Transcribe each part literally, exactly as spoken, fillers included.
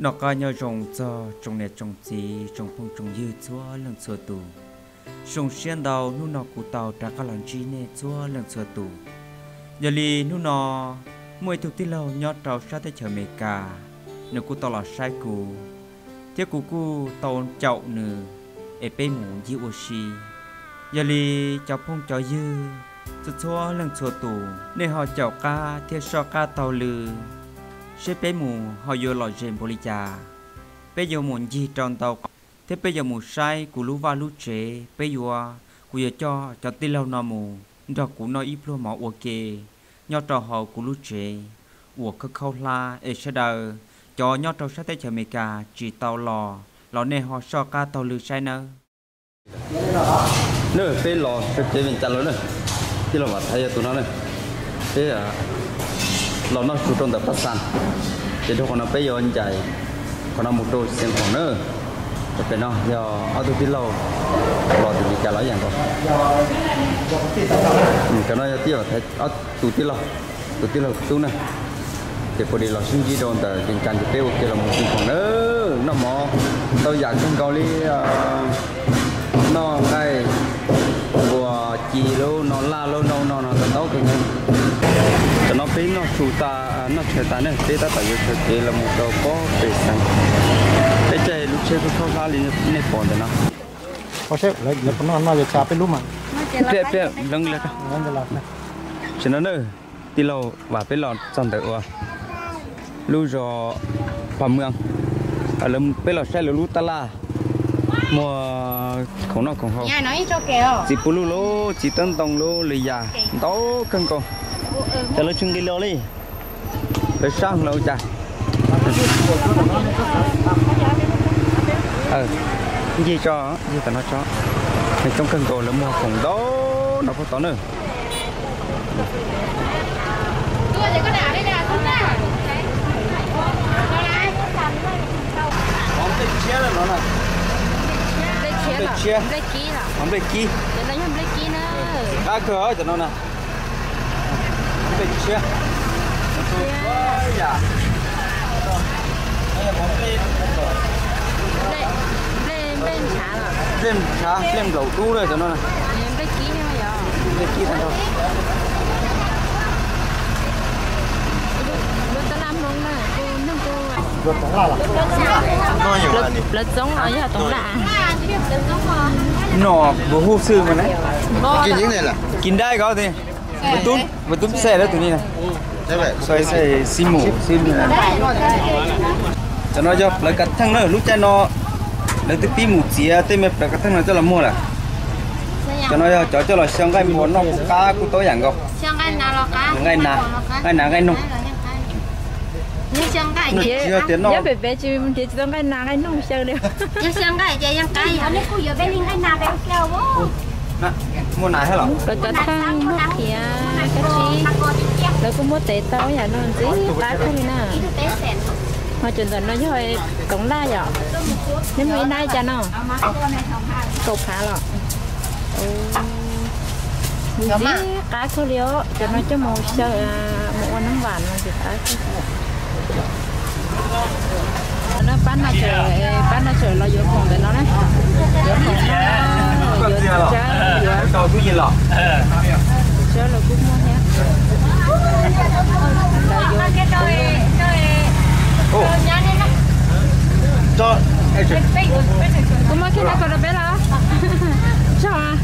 nó coi nhau trồng cho trồng nè trồng gì trồng phong trồng dư chúa lần xưa tù trồng xuyên đầu nu nó cụ tàu trả các lần chi nè chúa lần xưa tù giờ li nu nó mùi thuộc tí lâu nhót trâu sát tới chợ mê cà nửa cụ tàu là sai cụ tiếc cụ cụ tàu chậu nửa ế bê mũ dư ô xì giờ li cháu phong cháu dư chúa chúa lần xưa tù nên họ chậu ca thiết so ca tàu lư sẽ bé mù họ vô lò rèm bồ lì trà bé vô muốn gì tròn tàu thế bây giờ mù sai của lú va lú chế bé vô của giờ cho cho tí lâu nọ mù cho của nó ít luôn mỏ ok nhớ trò họ của lú chế của cơ khâu la ở sẽ đờ cho nhớ trò sát tới chợ mê cà chỉ tàu lò lò này họ so ca tàu lư sai nơ nữa bé lò cái chế mình chặt lớn nữa cái lò mà thấy tụi nó này thế à lò nó chủ trong tập phát sản thì thôi còn nó bây giờ anh chạy còn nó một đôi xem phòng nữa cái nó giờ ở tôi tí lâu lò thì bị trả lại dạng rồi cái nó tiếp là thấy ở tôi tí lâu tôi tí lâu tôi này thì có đi lò sinh chi đồn tại trên cạnh thì ok là một xem phòng nữa nó mò tôi dạng trong cầu đi nó đây vừa chỉ luôn nó la luôn nó nó nó tao cái này cho nó pin nó chủ ta nó chơi ta này thế ta tại vì chơi là một đầu có bể xanh cái chơi lúc chơi có ra liền này còn thế nào có chơi lấy lấy nó nóจะchảเป็นรูปmà đẹp đẹp lưng lên lưng lên này cho nó nữa tí lâu và bên lò xong tới qua lưu rồi phạm mương ở lâm bên lò xe là lưu ta la mua không nó không không nhà nói cho kẹo chỉ bulu lô chỉ tân tông lô lì già tấu cân con cho nó chung cái lô đi để sang lâu chả ờ gì cho gì tao nó cho thì trong cân cổ là mua khổng đó nó có tao nữa Đây chia, đây kí là, không đây kí, đây là không đây kí nữa. ba cửa cho nó nè, không đây chia, dạ, đây là món lên, đây, đây bên chả là, lên chả, lên lẩu đu đây cho nó nè, đây kí như vậy à, đây kí thành thôi, luôn ta làm luôn nè, cô nâng cô, được tổng là là, là giống ở nhà tổng là. nọ bố hú sư mà đấy, กินยังไงล่ะ kín đây có thì, một túm, một túm xe đó tụi này, ใช่ไหม xoay xe xi mù, xi mù, cho nó cho lấy cắt thằng nữa, lúc cha nó lấy từ pi mù chia, tới mẹ lấy cắt thằng nó cho là mua là, cho nó cho cho là xong cái mình muốn nó cá cũng tối dạng không, xong cái nào là cá, ngày nào, ngày nào ngày nung, nhưng xong cái gì, nhớ bé bé chỉ chỉ xong cái nào cái nung xong được, nhưng xong cái gì xong cái, anh ấy bây giờ bé linh cái nào bé kêu vô. mua này hay là? Rồi cái thang nước kia, cái chi, rồi cũng mua tế tao nhà nó gì, tái không nè. Họ chuyển dần nó như vậy, cống la vậy. Nên mấy nay cho nó, cột phá lọ. Gì cá khô liêu, cho nó cho màu sơ, một con nấm vàng mà gì cá. Nó bán nó trời, bán nó trời lo vô phòng để nó đấy, vô phòng nó, vô trái, vô cầu cái gì lọ? trái là cũng mua nhé. Ô, cho, Cũng mua cái nào còn bé là, sao à?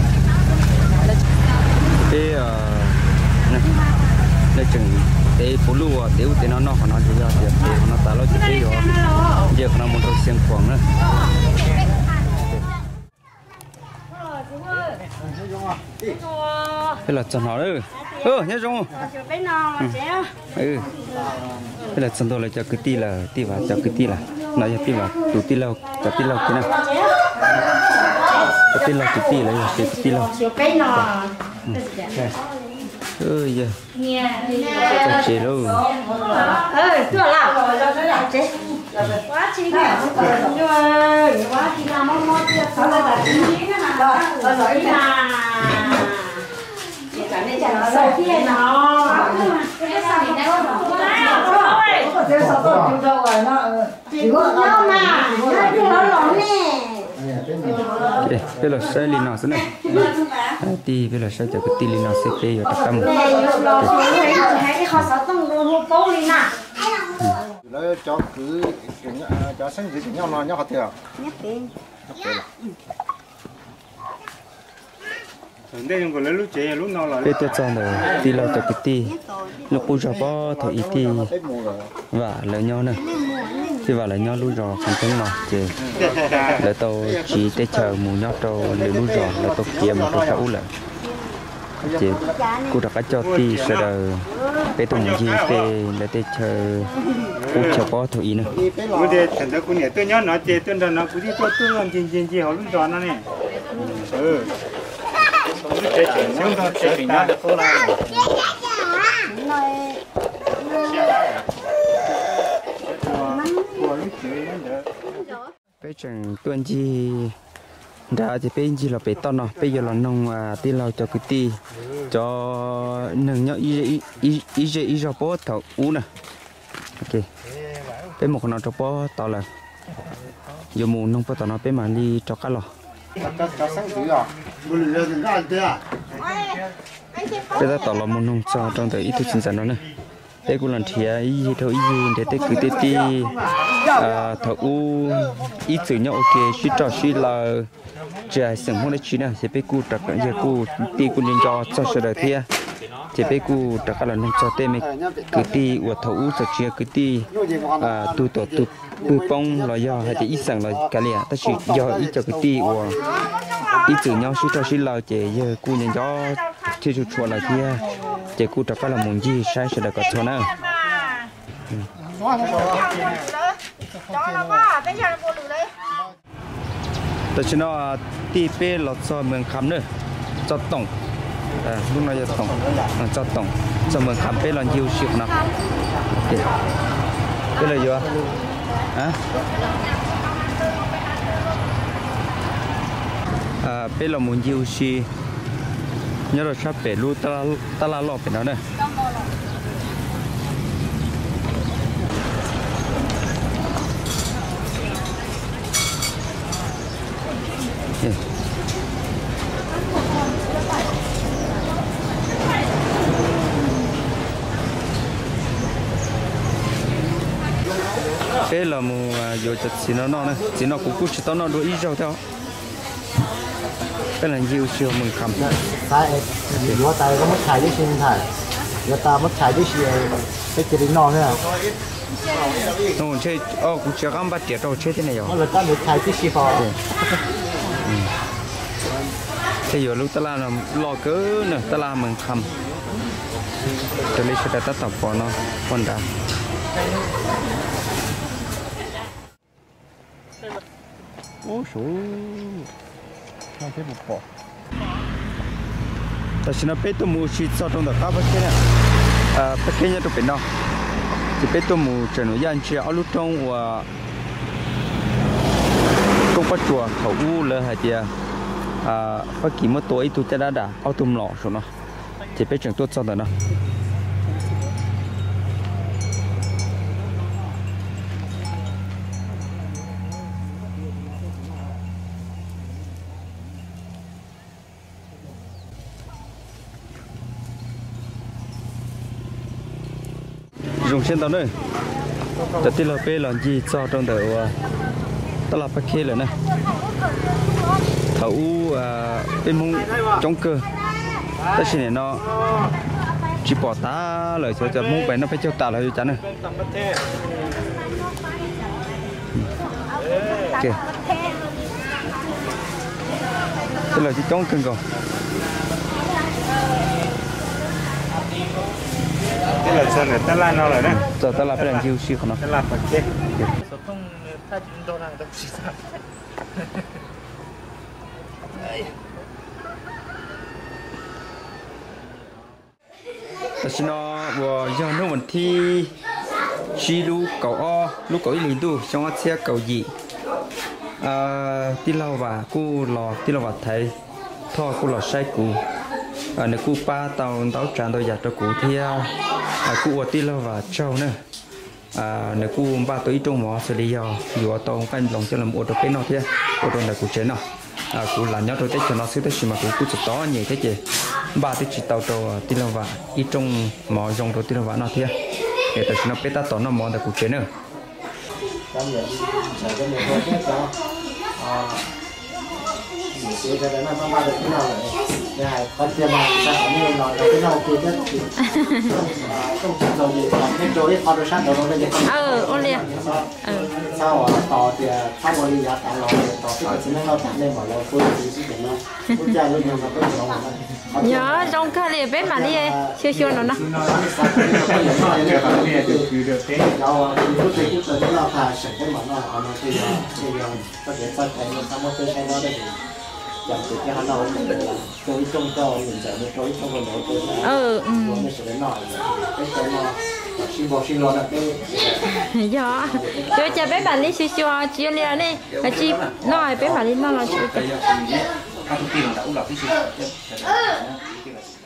cái này, đây chừng cái phụ lưu à, tiểu thì nó nó còn nó chỉ ra thì nó ta lo chỉ cái rồi, giờ nó muốn tôi xem quảng nữa. Đây là chân nó đấy, ừ nhớ không? Ừ, đây là chân tôi là cho cái tí là tí vào cho cái tí là, nói cho tí vào, tụ tí lâu, cho tí lâu cái nào, cho tí lâu cái tí là cái tí lâu. Ừ giờ chặt chế luôn Ừ, chưa làm quá chi quá chi là mong mong chưa sao là chín chín là rồi rồi mà Ok, bây giờ sẽ lên nào thế này. Thì bây giờ sẽ cho cái tí lên nào sẽ tê ở trong. Rồi cho cứ cho sinh gì nhau nó nhau hạt tiêu. Bây giờ cho rồi tí là cho cái tí lúc bây giờ có thổi tí và lấy nhau nữa thì vào lấy nhau lúc rồi không tính nào chứ là tôi chỉ để chờ mù nhau tôi lấy lúc rồi là tôi kiếm một cái cháu lại chứ cô đã cho tí sau đó bây tôi muốn gì thì là để chờ cô chờ có thổi nữa cô để thành ra cô nhảy tôi nhớ nói chơi tôi nó cô đi tôi tôi làm gì gì gì họ lúc rồi nó này ừ chơi chuyện xong rồi chơi chuyện đó cô làm bây giờ tuần gì đã thì bây giờ là bây to nó bây giờ là nông à tí lao cho cái tí cho nâng nhớ ý ý ý ý ý cho bố thầu u nè ok bây một con nó cho bố to là giờ mù nông bố to nó bây mà đi cho cá lò bây giờ tao làm một nông cho trong thời ít thứ sinh sản đó nè đây cũng là thìa ý thôi ý để tới cứ tới ti thầu u ít sự nhau ok suy trò suy là trời sừng hôm nay chuyện này sẽ bị cu trật cái gì cu ti cu nên cho cho sự đời thìa sẽ bị cu trật cái là nông cho tên mình cứ ti uất thầu u cho chuyện cứ ti tu tổ tu tu bông là do hay chỉ ít sừng là cái này ta chỉ do ít cho cái ti uất ít sự nhau suy trò suy là chỉ giờ cu nên cho chưa chụp chuột là thìa chỉ cu trật cái là muốn gì sai sự đời có cho nữaแต่ฉันว่าตีเป้หลอดซอยเมืองคำเนอะจอดตรงลูกน้อยจะตรงจอดตรงซอยเมืองคำเป้หลอนยิวชิบนะเป้เป้เลยอยู่อ่ะอ่ะอ่าเป้หลอนมุนยิวชีเนี่ยเราชอบเป้ลูตลาตลาหลอกเป็นแล้วเนอะcái là mù vô chật xí nó nó này xí nó cũng cũng chỉ tao nó đuổi ít rồi theo cái là nhiều chiều mình cầm tại vừa tại có mất xài với xin thải vừa ta mất xài với xin cái cái nó nữa nó chơi ô cũng chưa có bắt tiệt đâu chơi thế này rồi nó là ta được xài với xin phò thế giờ lúc ta làm là lo cỡ nữa ta làm mình cầm cho nên sẽ ta tập vào nó con đã ô số hai cái bột bò ta xin nó bê tô mù xịt sau trong đó cá bát cái này à bát cái này tôi bên đó chỉ bê tô mù trên núi Yan Chia ở lúc trong và công bắt chùa thầu u là hai tia à bắt kỹ một tuổi tôiจะได้ด่าเอาตุ่มหล่อสุดเนาะchỉ bê trường tốt sau đó nó dùng trên tàu nữa, để tí là bê làm gì cho trong đầu, ta là phải kia rồi nè, thấu bên mông trong cơ, ta xin này nó chỉ bỏ ta lời cho cho mông bè nó phải cho ta là chắn này, ok, cái là chỉ trong cưng rồi. cái là sơn này ta la nó rồi đấy giờ ta la phải làm chiêu siêu không ta la phải chết không ta chỉ đâu là đâu chỉ sao ta xin nó vừa giờ nó vẫn thi chi lu cầu o lu cầu ý tu trong xe cầu gì à tí lâu và cô lò tí lâu và thầy thôi cô lò sai cô à nếu cú ba tàu tàu tràn tàu giặt cho cú thì à cú ở tít là và trâu nữa à nếu cú ba tới trong mỏ xử lý giờ dù tàu cái lòng cho làm ô tô cái nó thế ô tô là cú chế nào à cú là nhớ rồi tết cho nó sẽ tới mà cú cú chỉ to nhỉ thế chứ ba tới chỉ tàu tàu tít là và ít trong mỏ dòng rồi tít là và nó thế để tới nó bê ta tàu nó mỏ là cú chế nữa thì cái đấy là nó ba được cái nào này để hai con tiền mà ta có nhiều nói cái nào kia chứ không chịu đâu thì cái chỗ họ được sang đó nó lên ờ ôn liền sauต่อthì sau một đi ra tạm loต่อcái chuyện nó tạm lên mà lo tôi thì chỉ để nó cũng ra luôn nhưng mà cái chỗ mà nhớ trong cái này bé mà đi siêu siêu nó nó đâu chút thì chút rồi nó thà sẽ cái mà nó nó thì thì có thể phát triển nó sao mà tôi thấy nó đây chẳng chỉ cái hắn nào tôi trong cho mình sẽ được tôi trong cái tôi ừ ừ nó sẽ đến nói cái cái nó xin bỏ xin lo là cái dạ cho cha bé bạn đi siêu siêu chia liền đi là chi nói bé bạn đi nó là chịu